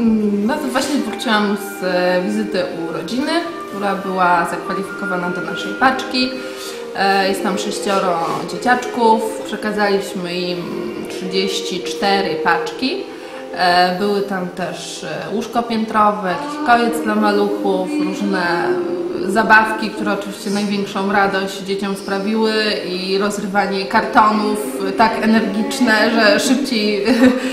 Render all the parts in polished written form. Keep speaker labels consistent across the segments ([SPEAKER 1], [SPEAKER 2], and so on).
[SPEAKER 1] No to właśnie wróciłam z wizyty u rodziny, która była zakwalifikowana do naszej paczki. Jest tam 6 dzieciaczków, przekazaliśmy im 34 paczki. Były tam też łóżko piętrowe, jakiś kojec dla maluchów, różne zabawki, które oczywiście największą radość dzieciom sprawiły i rozrywanie kartonów tak energiczne, że szybciej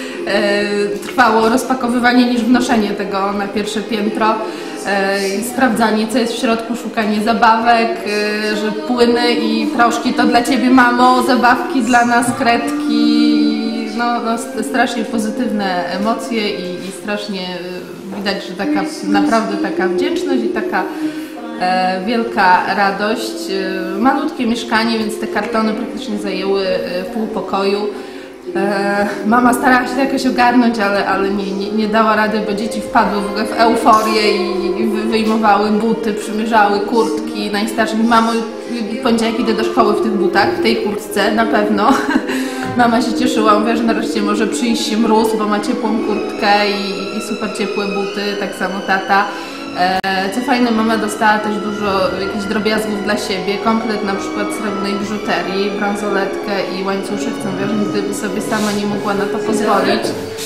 [SPEAKER 1] trwało rozpakowywanie niż wnoszenie tego na pierwsze piętro. Sprawdzanie, co jest w środku, szukanie zabawek, że płyny i proszki to dla Ciebie, mamo, zabawki dla nas, kredki. No, strasznie pozytywne emocje i strasznie widać, że taka naprawdę taka wdzięczność i taka wielka radość. Malutkie mieszkanie, więc te kartony praktycznie zajęły pół pokoju. Mama starała się to jakoś ogarnąć, ale nie dała rady, bo dzieci wpadły w ogóle w euforię i wyjmowały buty, przymierzały kurtki. Najstarszy mówi: mamo, w poniedziałek idę do szkoły w tych butach, w tej kurtce, na pewno. Mama się cieszyła, mówiła, że nareszcie może przyjść mróz, bo ma ciepłą kurtkę i super ciepłe buty, tak samo tata. Co fajne, mama dostała też dużo jakichś drobiazgów dla siebie, komplet na przykład srebrnej biżuterii, bransoletkę i łańcuszek, co mówiła, że nigdy by sobie sama nie mogła na to pozwolić.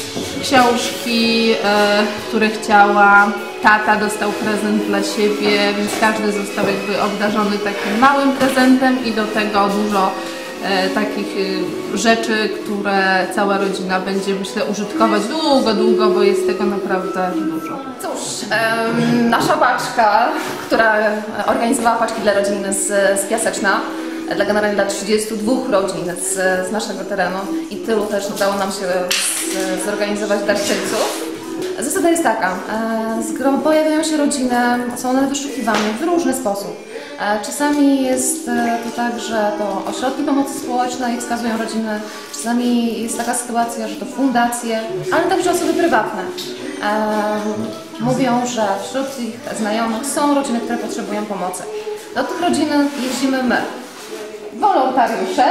[SPEAKER 1] Książki, które chciała, tata dostał prezent dla siebie, więc każdy został jakby obdarzony takim małym prezentem i do tego dużo takich rzeczy, które cała rodzina będzie, myślę, użytkować długo, bo jest tego naprawdę dużo.
[SPEAKER 2] Cóż, nasza paczka, która organizowała paczki dla rodzin z Piaseczna, generalnie dla 32 rodzin z naszego terenu i tylu też udało nam się zorganizować darczyńców. Zasada jest taka, pojawiają się rodziny, są one wyszukiwane w różny sposób. Czasami jest to tak, że to ośrodki pomocy społecznej wskazują rodziny, czasami jest taka sytuacja, że to fundacje, ale także osoby prywatne. Mówią, że wśród ich znajomych są rodziny, które potrzebują pomocy. Do tych rodzin jeździmy my, wolontariusze,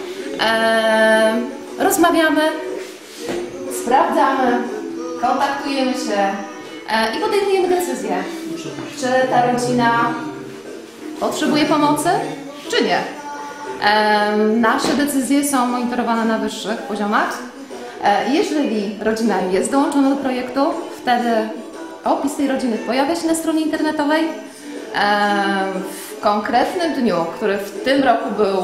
[SPEAKER 2] rozmawiamy, sprawdzamy, kontaktujemy się i podejmujemy decyzję, czy ta rodzina potrzebuje pomocy, czy nie. Nasze decyzje są monitorowane na wyższych poziomach. Jeżeli rodzina jest dołączona do projektu, wtedy opis tej rodziny pojawia się na stronie internetowej. W konkretnym dniu, który w tym roku był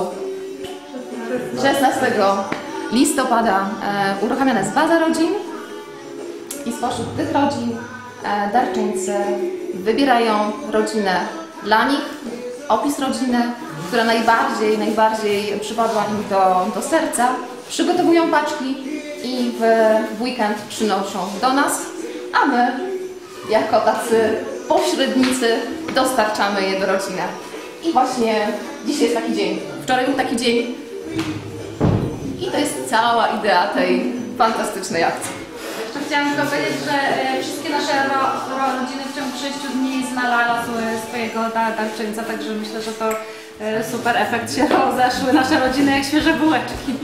[SPEAKER 2] 16 listopada, uruchamiana jest baza rodzin i spośród tych rodzin darczyńcy wybierają rodzinę dla nich, opis rodziny, która najbardziej przypadła im do serca, przygotowują paczki i w weekend przynoszą do nas, a my, jako tacy pośrednicy, dostarczamy je do rodziny. I właśnie dzisiaj jest taki dzień, wczoraj był taki dzień i to jest cała idea tej fantastycznej akcji.
[SPEAKER 3] Jeszcze chciałam tylko powiedzieć, że wszystkie nasze rodziny w ciągu 6 dni znalazły swojego darczyńca, także myślę, że to super efekt się rozeszły nasze rodziny jak świeże bułeczki.